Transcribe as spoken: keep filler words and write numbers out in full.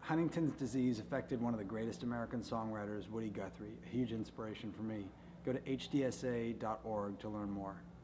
Huntington's disease affected one of the greatest American songwriters, Woody Guthrie, a huge inspiration for me. Go to H D S A dot org to learn more.